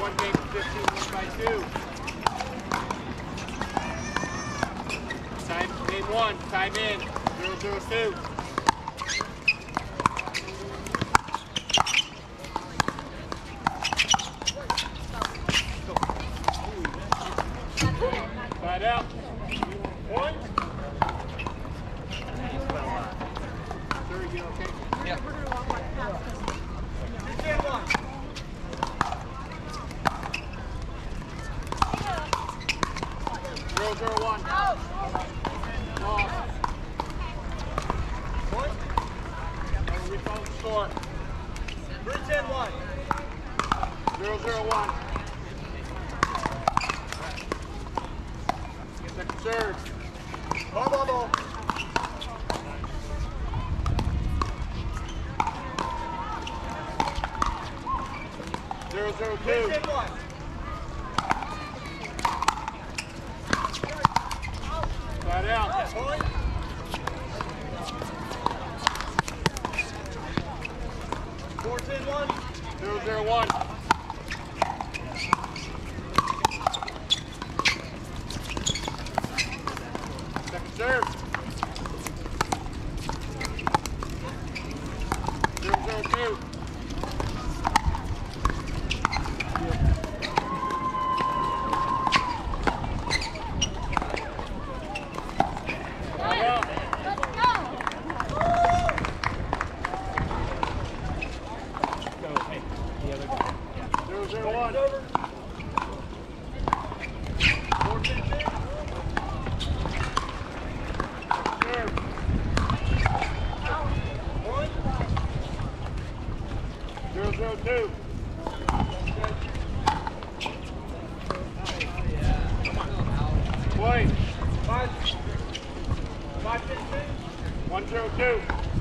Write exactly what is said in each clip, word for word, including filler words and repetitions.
one, game fifteen, one by two. Time, game one, time in, zero, zero, two. Side out. One. Sir, you okay? Yeah. Zero, zero, one. Off. One. And we call the score. Three, ten, one. Zero, zero, one. Second serve. Ball, ball, ball. Zero, zero, two. Three, ten, one. Side out. Point. Four, ten, one. Zero, zero, one. Second serve. Zero, zero, two. Zero, zero, two. Point. Five. Five, fifteen. One, zero, two.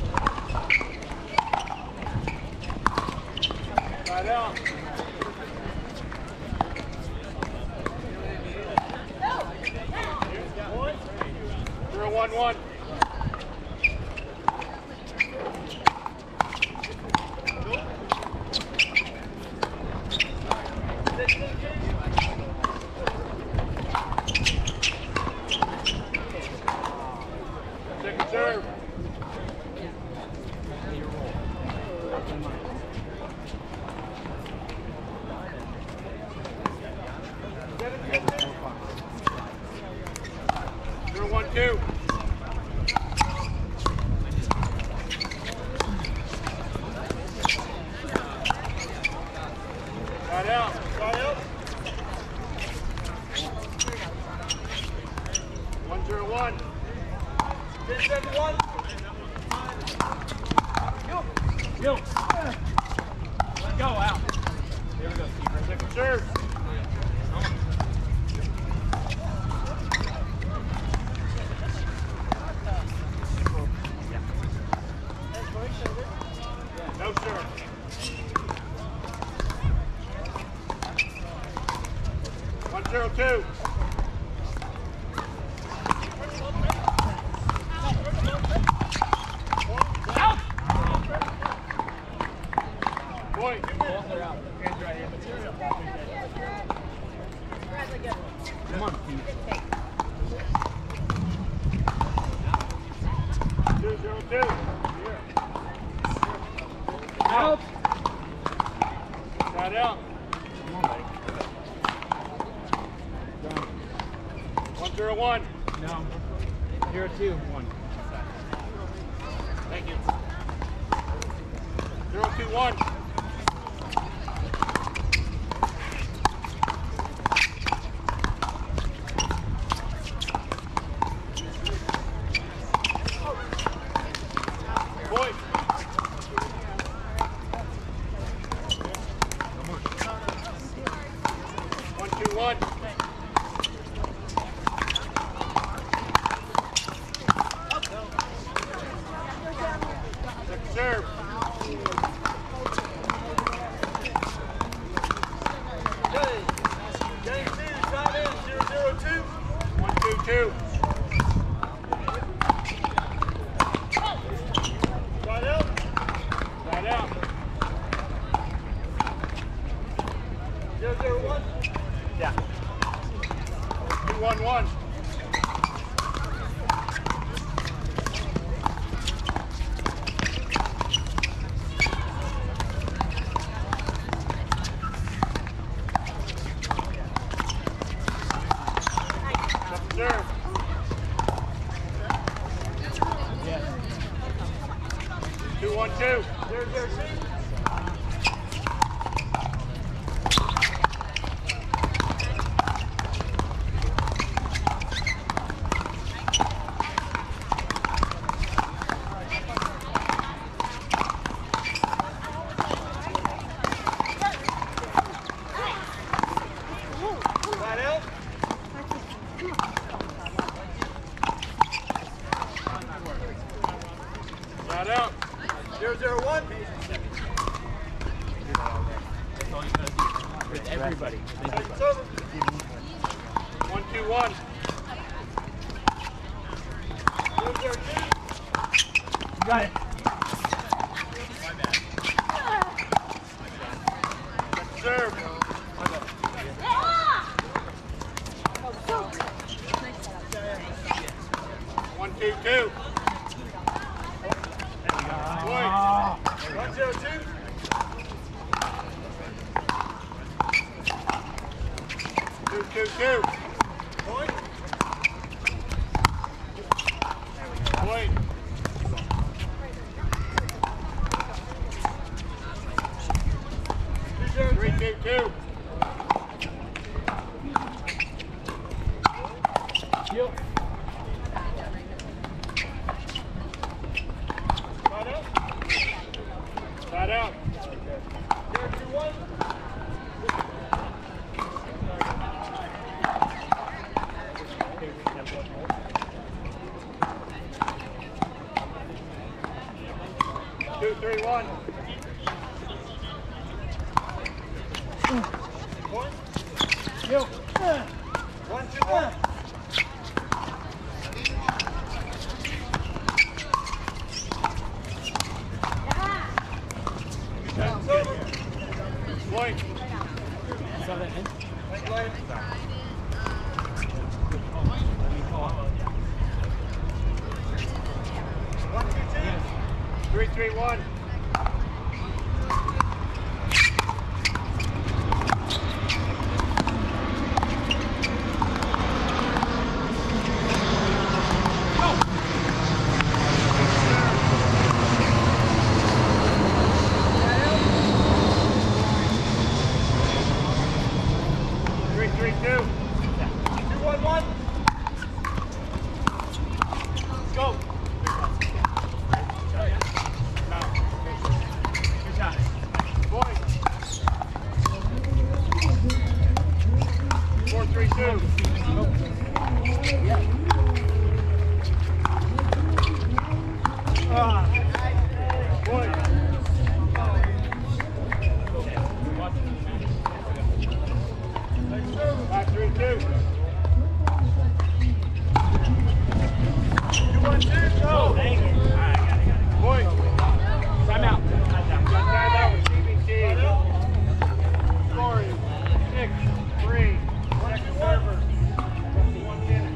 Side out. Zero, one, one. Second serve. Zero, one, two. Side out. Side out. One, zero, one. ten, seven, one. Go. Go out. Here we go. Second serve. No, sir. One, zero, two. Point. Come on. Two, zero, two. Out. Side out. Come on, buddy. One, zero, one. No. Zero, two, one. Thank you. Zero, two, one. Point. One, two, one. Second serve. Game two, time in, zero, zero, two. One, two, two. Side out. Side out. Zero, zero, one. Yeah. Two, one, one. Serve. Two, one, two. Zero, zero, two. Right out. Zero, zero, one. That's all you gotta do. With everybody. It's over. One, two, one. Zero, zero, two. You got it. Serve. One, two, two. Ah. One, zero, two. Two, two, two. Point. Point. Three, two, two. Yep. Right out. Right out. Zero, two, one. Two, three, one. Point. Yo. One, two, one. That's over. Point. Saw that hit? Thank you, lady. One, two, two. Three, three, one. Three, three, two. Two, one, one. Go. Good shot. Point. Four, three, two. Ah. Point. Five, three, two. Two, one, two, go. Dang it. All right, got it, got it. Point. Time out. Time out, receiving team. Scoring, six, three. Second server. One minute.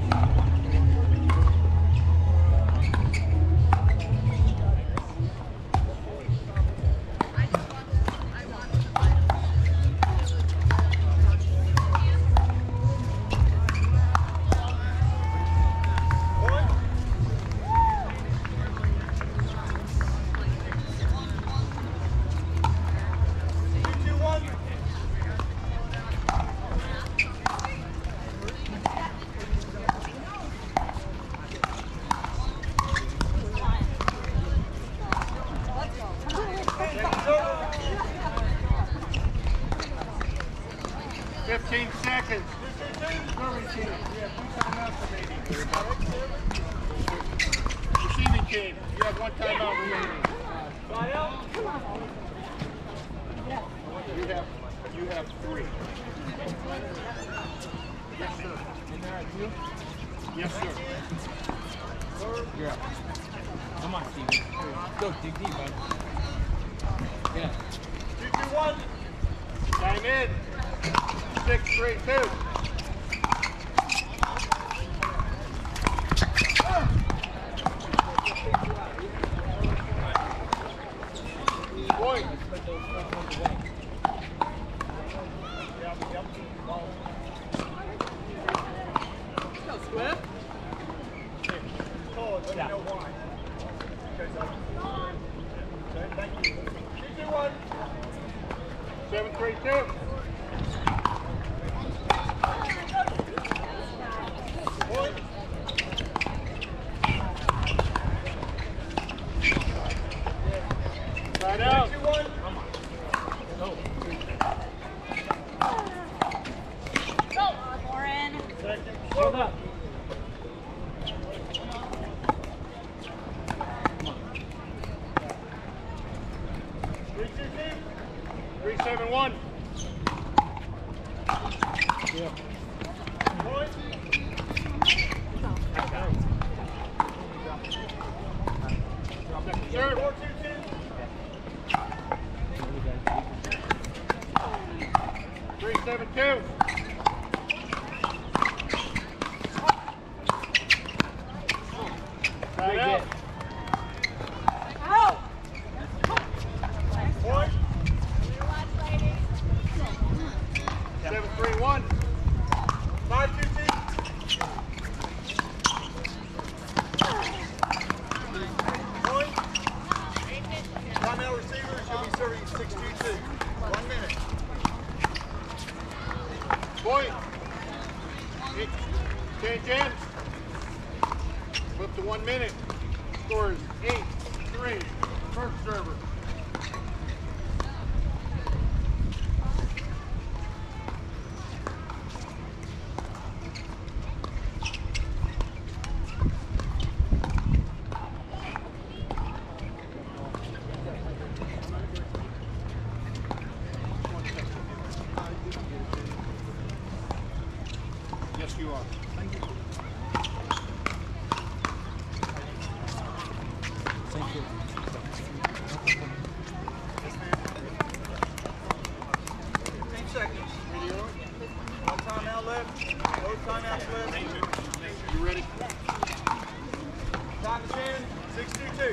Point. Two, two, one. Second server. Fifteen seconds. Serving team. You have two timeouts remaining. Receiving team. You have one timeout remaining. Right out. You have you have three. Yes, sir. In there at you? Yes, sir. You're up. Come on, Steven. Go, dig deep, bud. Yeah. Two, two, one. Time in. Six, three, two. Point. Go, Swift. Call it, let me know why. Okay, so. Okay, thank you. Three, two, one. Seven, three, two. Point. Right out. Three, two, one. Go. Go, Lauren. Second. Hold up. Three, two, two. Three, seven, one. Yeah. Point. Third. Four, two, two. Three, seven, two. Right out. Out. Point. Seven, three, one. Five, two, two. Point. Timeout receiver should be serving six, two, two. One minute. Point. Eight, change ends. Flip to one minute. Score is eight, three. First server. Yes, you are. Thank you. fifteen seconds. One timeout left. No timeouts left. You ready? Time is in. Six, two, two.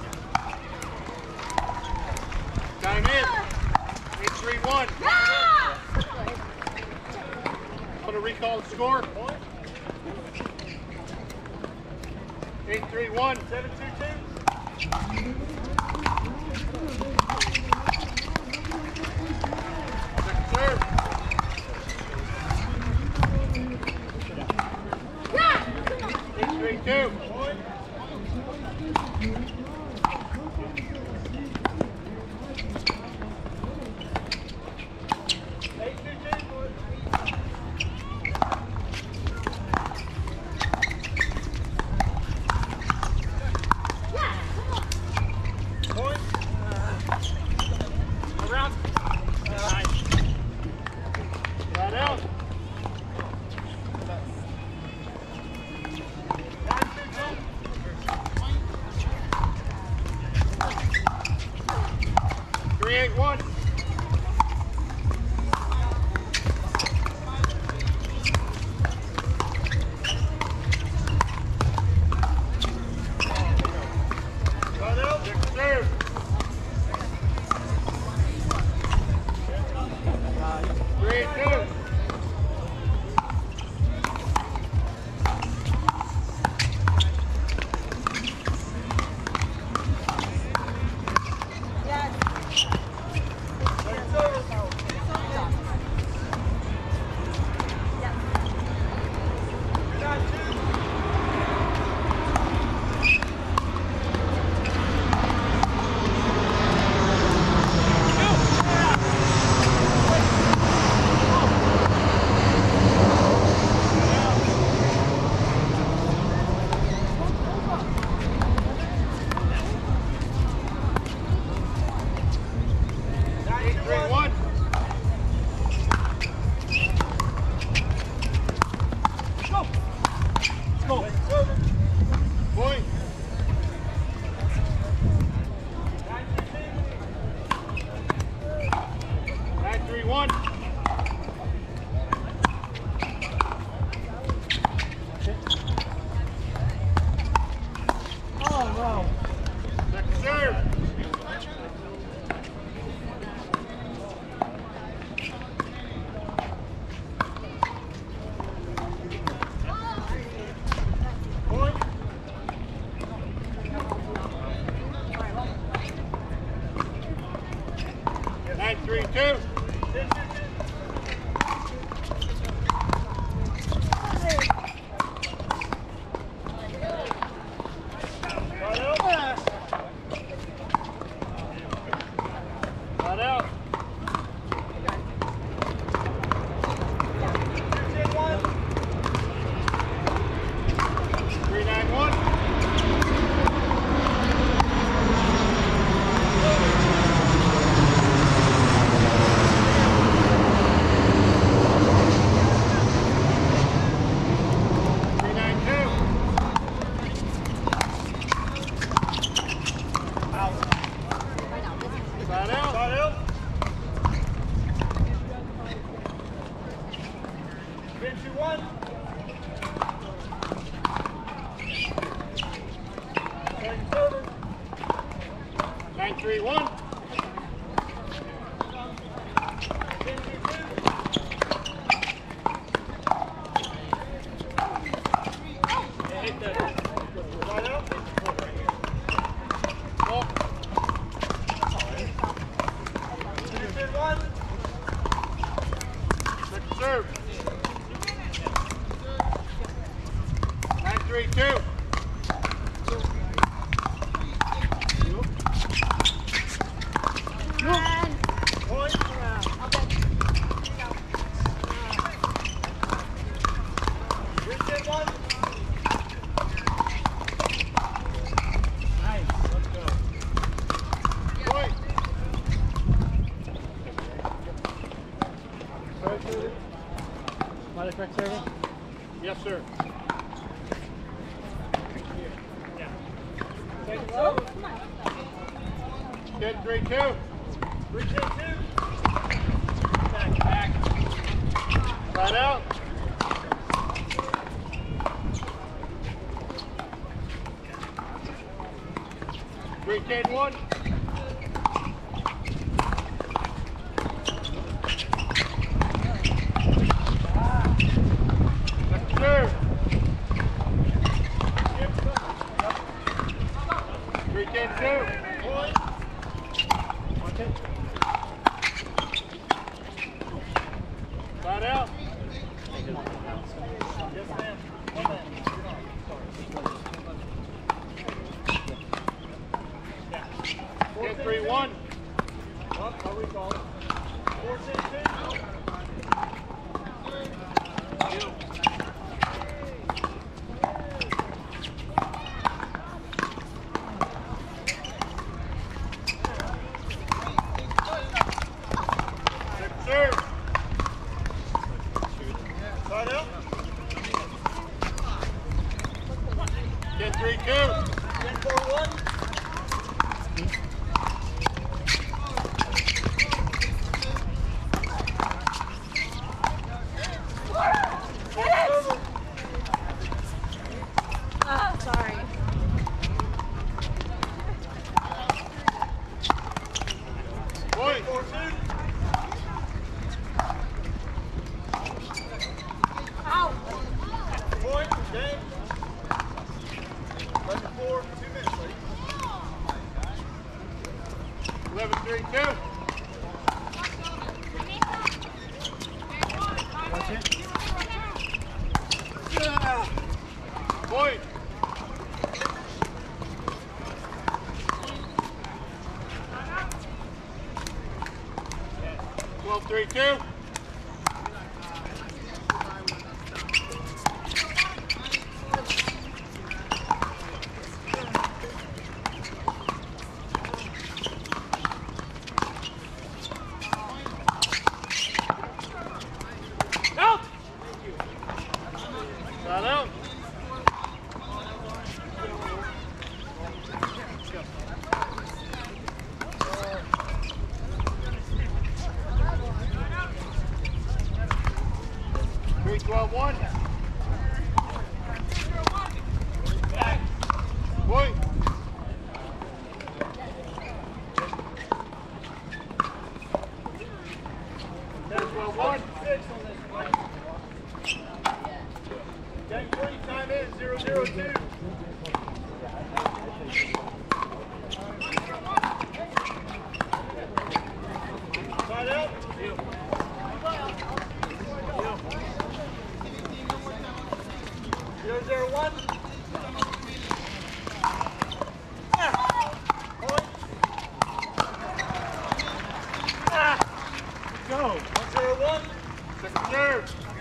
Time in. Eight, three, one. Want to recall the score? Eight, three, one. Seven, two, two. Second serve. Eight, three, two. Eight, two, two. Point. Around. Nice. Right out. Nine, two, two. Three, eight, one. Right out. Next serve. Three, two. one. Second server. Nine three one. ten two two. Hit the Right out. ball. ten two one. Second serve. Nine three two. Point. three ten one. Nice. Let's go. Point. Am I the correct server? Yes, sir. Second server. ten three two. three ten two. Back, back. Right out. three ten one. Second serve. three ten two. Point. Right out. Yes, ma'am. One man. ten three one. Up, how we call it? four ten two. Second serve. Side out. ten three two. ten four one. Oh, sorry. Point. four two. Ow. Point. Game. eleven four. Two minutes, ladies. eleven three two. Point. twelve three two. Out. Not out. three twelve one. Point. ten twelve one. Six on this play. Game three, time in zero zero two. Side out. Zero zero one. Point. Go. One zero one. Second serve.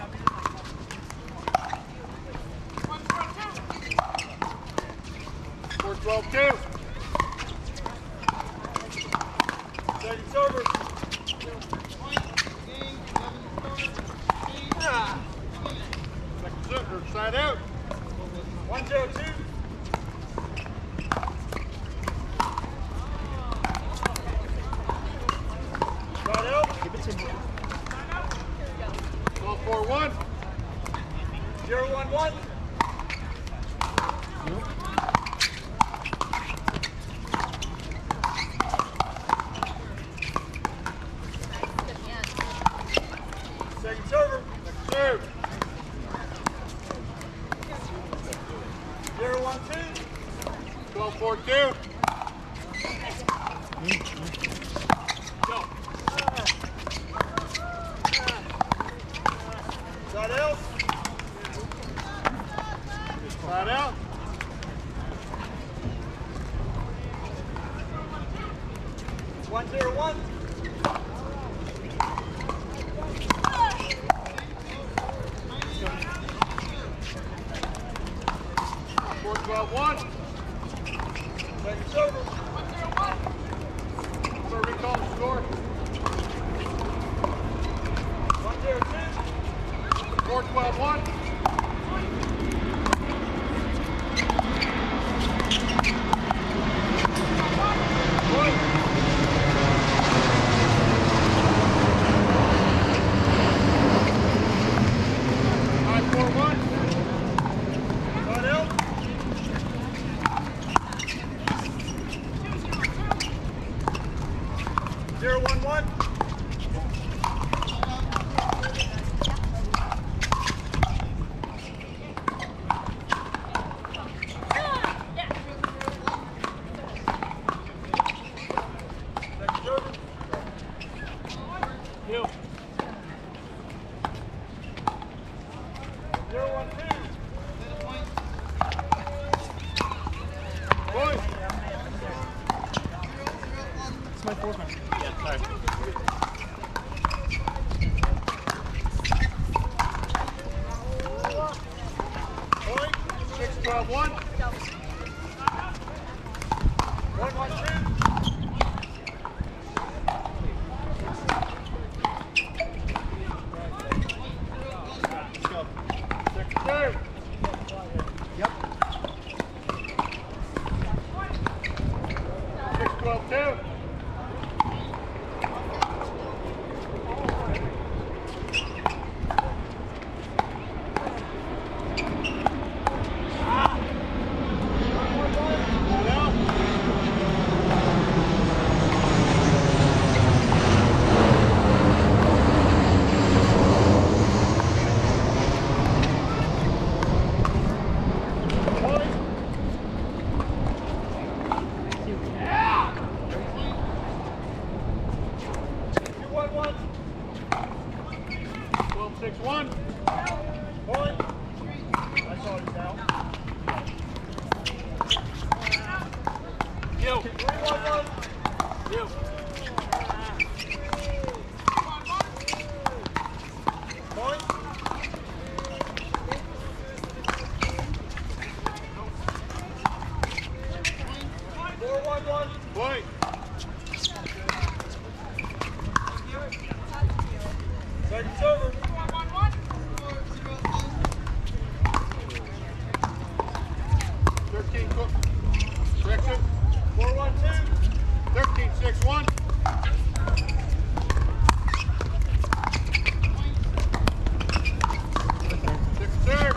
four twelve two. Second server. Second serve. Side out. One zero two. Side out. twelve four one. Zero one one. Second server. Second serve. Zero one two. Twelve four two. Go. Side out. Side out. One zero one. Four twelve one. Second server. One zero one. So recall the score. One zero two. Four twelve one. Five four one. Side out. Zero one one. Second server. You. Zero one two. Boys. It's my fourth one. Yeah, sorry. Point. Six twelve one. One one two. Let's go. Second serve. Yep. Six twelve two. twelve six one. Point. I saw it down. You. three one one. You. Point. four one one. Point. Second server. thirteen cook. Correction. four one two. thirteen six one. Second serve.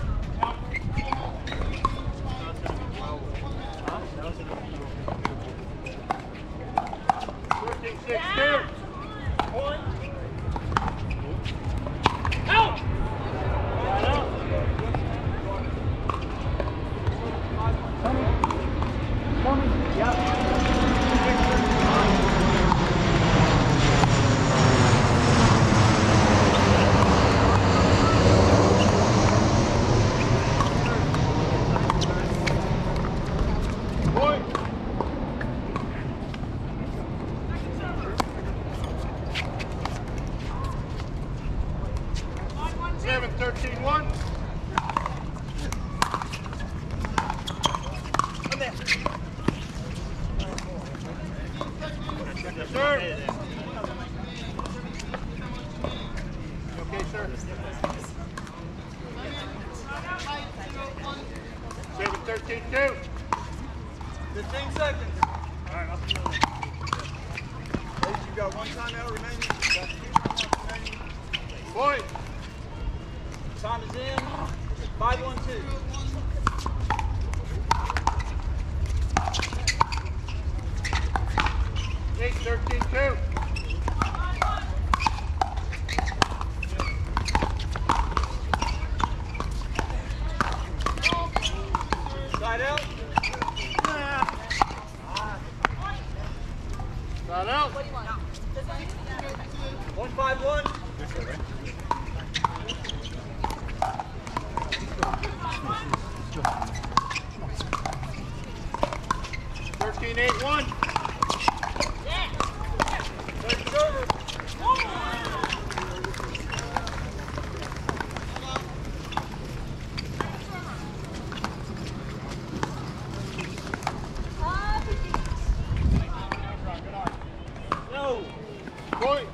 thirteen six two. Point. Out! seven thirteen one. Yes, sir. You okay, sir? seven thirteen two. fifteen seconds. All right, I'll see you later. Ladies, you've got one timeout remaining. You've got two timeouts remaining. Boy. Time is in. Five one two. Eight thirteen two. Side out. Side out. What do you want? One five one. Thirteen eight one. Take it over. No. Point.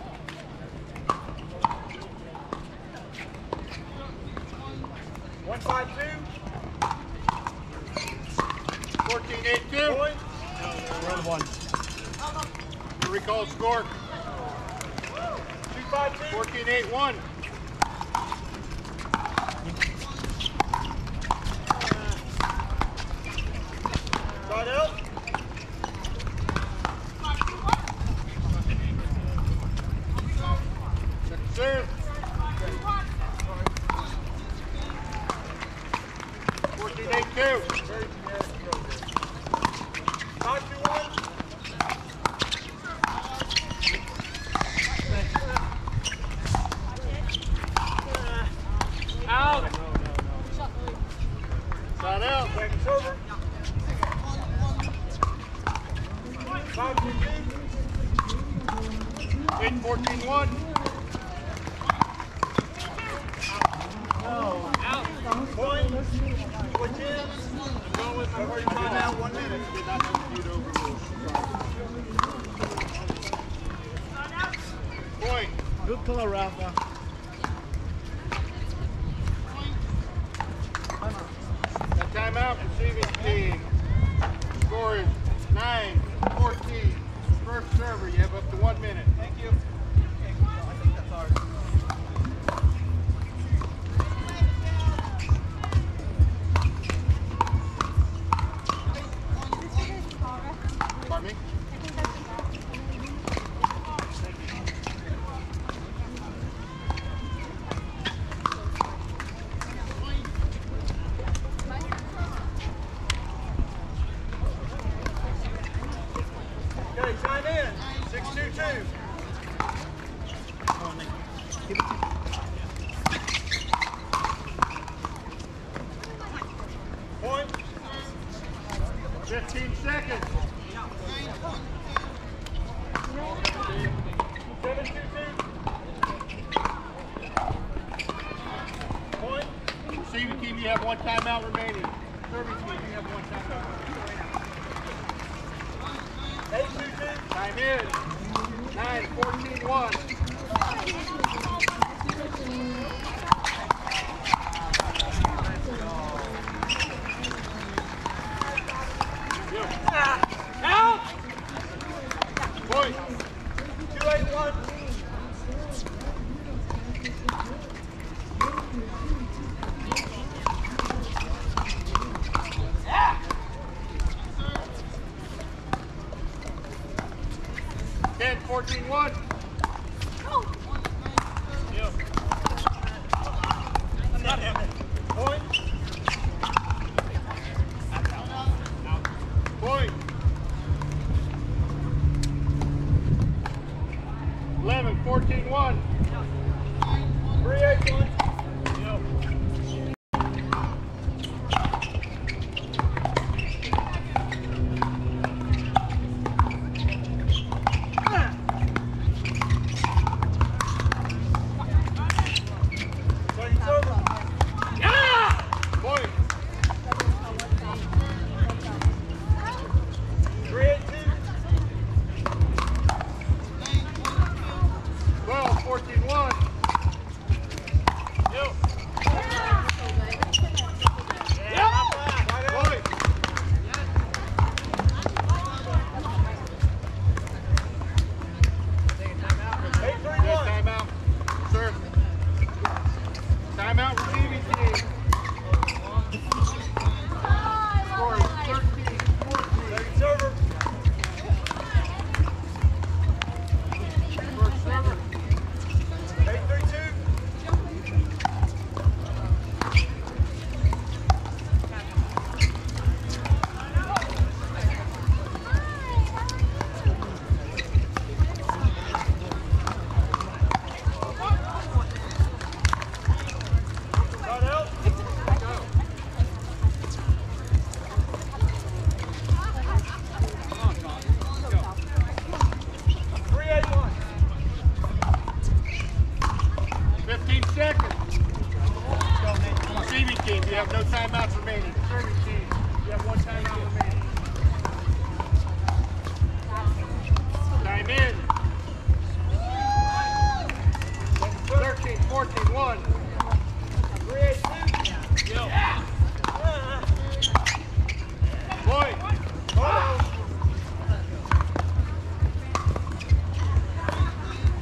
One five two. Fourteen eight two. Point. Round one. Recall score. Two five two. Fourteen eight one. Side out. Second serve. Fourteen eight two. Five two one. Out. Side out. Second server. Five two two. Eight fourteen one. No. Out. Point. Switch in. Go with my timeout. One minute. Did not execute overrule. Point. Good color, Rafa. That timeout, receiving team. Score is nine fourteen. First server, you have up to one minute. Thank you. I think that's ours. Pardon me? Okay, chime in. Six two two. Point. Fifteen seconds. Seven two two. Point. Receiving team, you have one timeout remaining. Serving team, you have one timeout. Eight two two. Time in. Nine fourteen one. Out. Point. Two eight one. Ten fourteen one. Point. Point. Eleven fourteen one. Three eight one. It's over. Point. Three eight two. Twelve fourteen one. Point. Eight three one. Timeout. Sir. Timeout receiving team. team, you have no timeouts remaining. Serving team, you have one timeout remaining. Time in. thirteen, fourteen, one. Boy.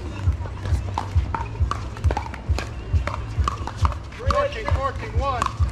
fourteen, fourteen, one.